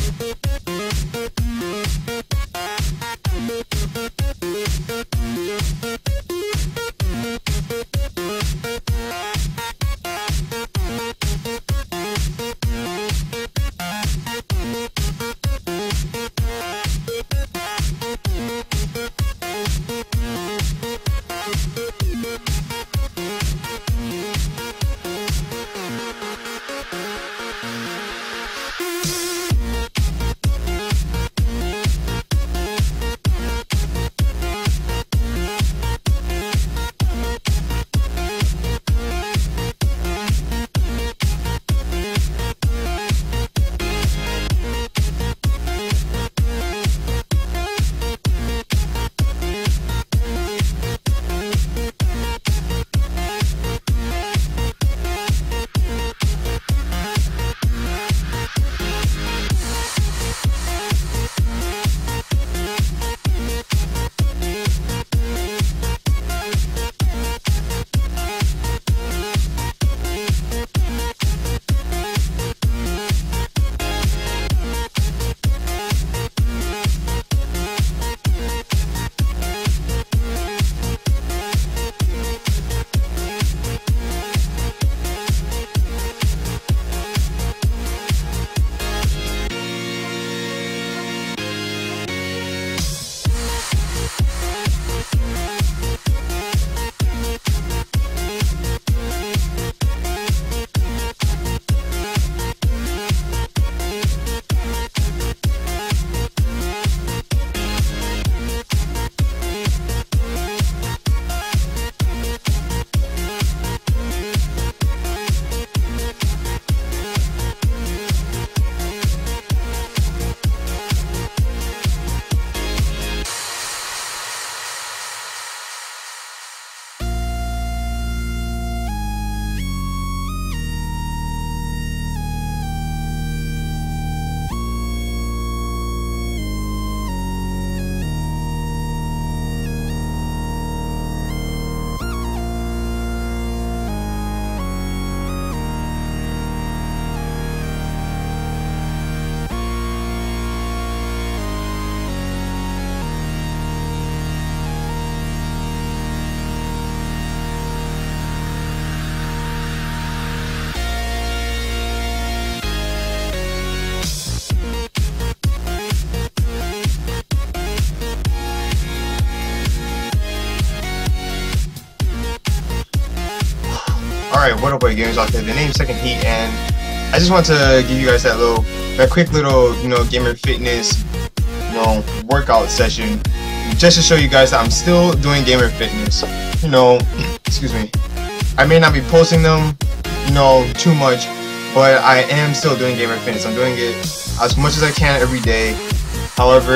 Alright, what up, gamers out there? The name's Second Heat, and I just want to give you guys that quick little, gamer fitness, workout session, just to show you guys that I'm still doing gamer fitness. Excuse me. I may not be posting them, too much, but I am still doing gamer fitness. I'm doing it as much as I can every day. However,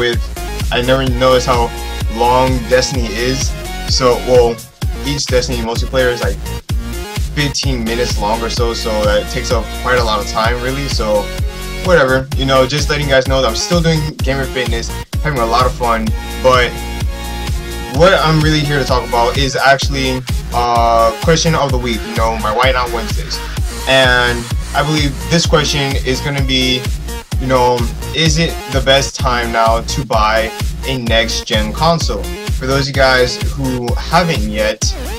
I never noticed how long Destiny is. So, each Destiny multiplayer is like 15 minutes long or so that takes up quite a lot of time, really. So whatever, just letting you guys know that I'm still doing gamer fitness, having a lot of fun. But what I'm really here to talk about is actually question of the week, my Why Not Wednesdays. And I believe this question is going to be, is it the best time now to buy a next gen console? For those of you guys who haven't yet,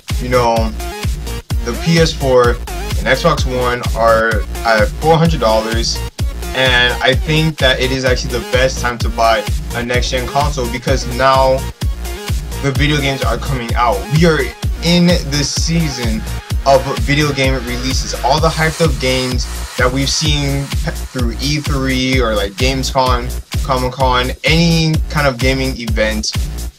the PS4 and Xbox One are at $400, and I think that it is actually the best time to buy a next gen console because now the video games are coming out. We are in the season of video game releases. All the hyped up games that we've seen through E3 or like Gamescom, Comic-Con, any kind of gaming event,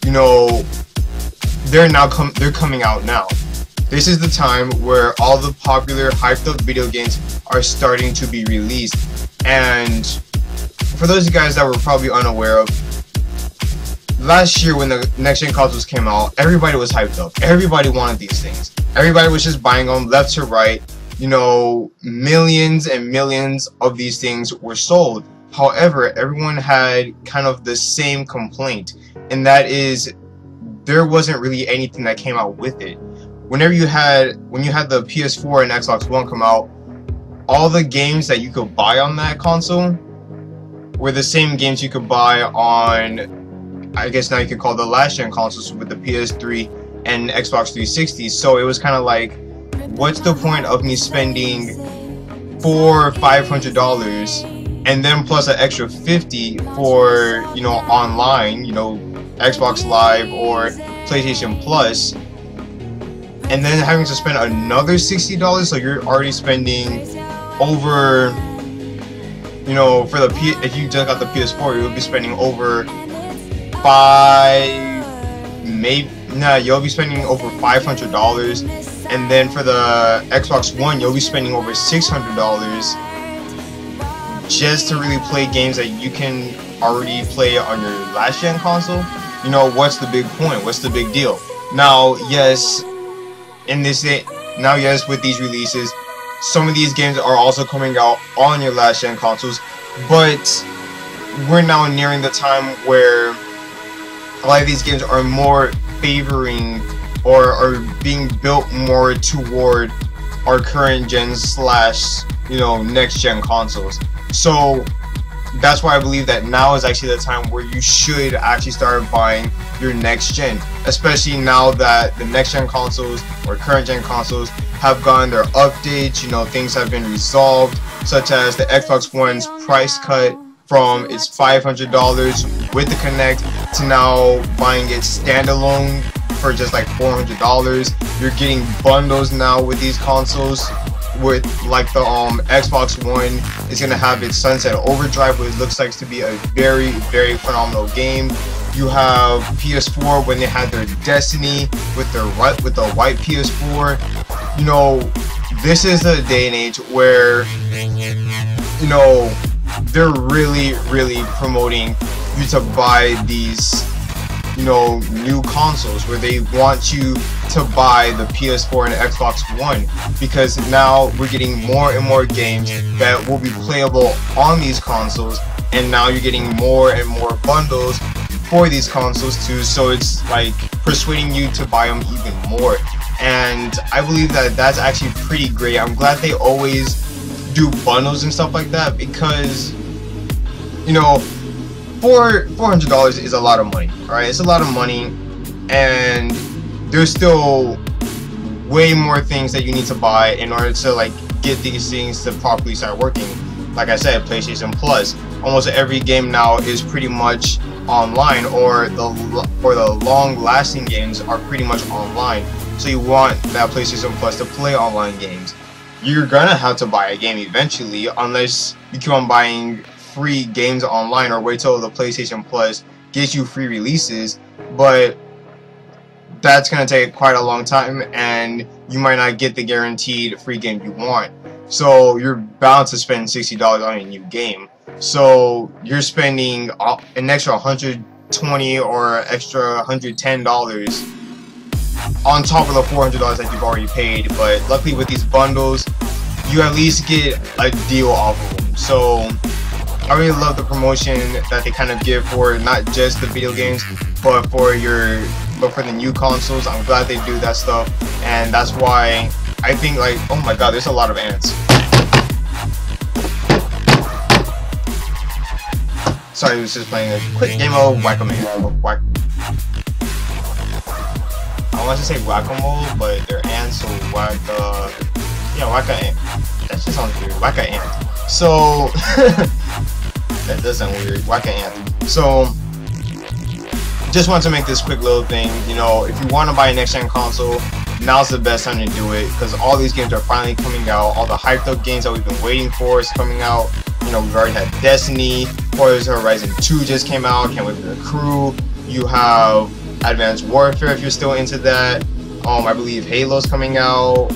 they're coming out now. This is the time where all the popular hyped up video games are starting to be released. And for those of you guys that were probably unaware of, last year when the next gen consoles came out, everybody was hyped up. Everybody wanted these things. Everybody was just buying them left to right. Millions and millions of these things were sold. However, everyone had kind of the same complaint, and that is there wasn't really anything that came out with it. When you had the PS4 and Xbox One come out, all the games that you could buy on that console were the same games you could buy on, I guess now you could call the last gen consoles with the PS3 and Xbox 360. So it was kind of like, what's the point of me spending $400 or $500 and then plus an extra $50 for, you know, online, you know, Xbox Live or PlayStation Plus, and then having to spend another $60? So you're already spending over, you know, for the if you just got the PS4, you'll be spending over you'll be spending over $500, and then for the Xbox One, you'll be spending over $600 just to really play games that you can already play on your last gen console. You know, what's the big point? What's the big deal? Now, yes, with these releases, some of these games are also coming out on your last gen consoles, but we're now nearing the time where a lot of these games are more favoring or are being built more toward our current gen / you know, next gen consoles. So that's why I believe that now is actually the time where you should actually start buying your next gen, especially now that the next gen consoles or current gen consoles have gotten their updates. You know, things have been resolved, such as the Xbox One's price cut from its $500 with the Kinect to now buying it standalone for just like $400. You're getting bundles now with these consoles, with like the Xbox One is gonna have its Sunset Overdrive, which looks like to be a very, very phenomenal game. You have PS4 when they had their Destiny with the white PS4. You know, this is a day and age where, you know, they're really, really promoting you to buy these, you know, new consoles, where they want you to buy the PS4 and the Xbox One, because now we're getting more and more games that will be playable on these consoles, and now you're getting more and more bundles for these consoles too, so it's like persuading you to buy them even more. And I believe that that's actually pretty great. I'm glad they always do bundles and stuff like that, because, you know, $400 is a lot of money. Alright, it's a lot of money, and there's still way more things that you need to buy in order to like get these things to properly start working. Like I said, PlayStation Plus, almost every game now is pretty much online, or the long-lasting games are pretty much online. So you want that PlayStation Plus to play online games. You're gonna have to buy a game eventually, unless you keep on buying free games online or wait till the PlayStation Plus gets you free releases, but that's gonna take quite a long time, and you might not get the guaranteed free game you want. So you're bound to spend $60 on a new game. So you're spending an extra $120 or extra $110 on top of the $400 that you've already paid. But luckily with these bundles, you at least get a deal off of them. So I really love the promotion that they kind of give for not just the video games, but for the new consoles. I'm glad they do that stuff, and that's why I think, like, oh my god, there's a lot of ants. Sorry, I was just playing a quick game of Whack-A-Mole. I want to say Whack-A-Mole, but they're ants, so Whack-A-Ant. That just sounds weird. Whack-A-Ant. So that does sound weird. Whack-A-Ant. So just want to make this quick little thing. You know, if you want to buy a next-gen console, now's the best time to do it, because all these games are finally coming out. All the hyped up games that we've been waiting for is coming out. You know, we've already had Destiny, Forza Horizon 2 just came out. Can't wait for the Crew. You have Advanced Warfare if you're still into that. I believe Halo's coming out.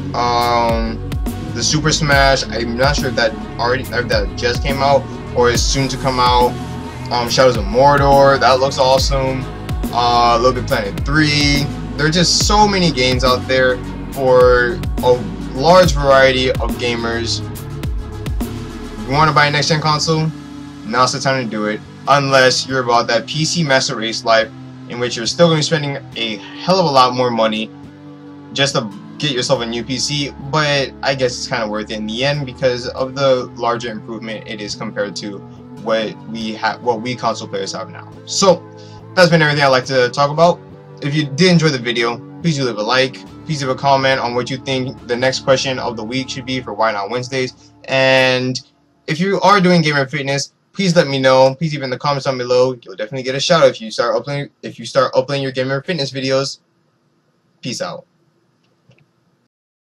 The Super Smash, I'm not sure if that just came out or is soon to come out. Shadows of Mordor, that looks awesome. Little Big Planet 3. There are just so many games out there for a large variety of gamers. If you want to buy a next-gen console, now's the time to do it. Unless you're about that PC Master Race life, in which you're still going to be spending a hell of a lot more money just to get yourself a new PC. But I guess it's kind of worth it in the end because of the larger improvement it is compared to what we console players have now. So that's been everything I'd like to talk about. If you did enjoy the video, please do leave a like. Please leave a comment on what you think the next question of the week should be for Why Not Wednesdays. And if you are doing gamer fitness, please let me know. Please leave in the comments down below. You'll definitely get a shout out if you start uploading your gamer fitness videos. Peace out.